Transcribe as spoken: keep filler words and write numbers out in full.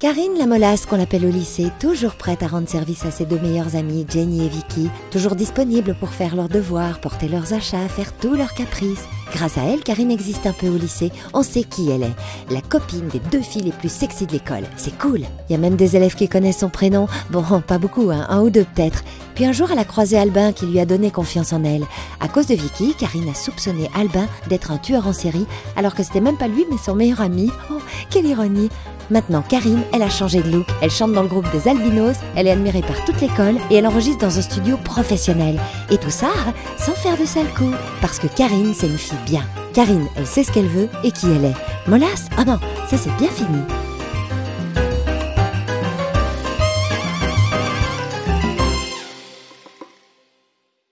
Karine la molasse qu'on l'appelle au lycée, toujours prête à rendre service à ses deux meilleures amies, Jenny et Vicky, toujours disponible pour faire leurs devoirs, porter leurs achats, faire tous leurs caprices. Grâce à elle, Karine existe un peu au lycée, on sait qui elle est, la copine des deux filles les plus sexy de l'école. C'est cool. Il y a même des élèves qui connaissent son prénom, bon, pas beaucoup, hein, un ou deux peut-être. Puis un jour, elle a croisé Albin qui lui a donné confiance en elle. À cause de Vicky, Karine a soupçonné Albin d'être un tueur en série, alors que c'était même pas lui mais son meilleur ami. Oh, quelle ironie! Maintenant, Karine, elle a changé de look, elle chante dans le groupe des Albinos, elle est admirée par toute l'école et elle enregistre dans un studio professionnel. Et tout ça, sans faire de sale coup. Parce que Karine, c'est une fille bien. Karine, elle sait ce qu'elle veut et qui elle est. Molasse? Ah non, ça c'est bien fini.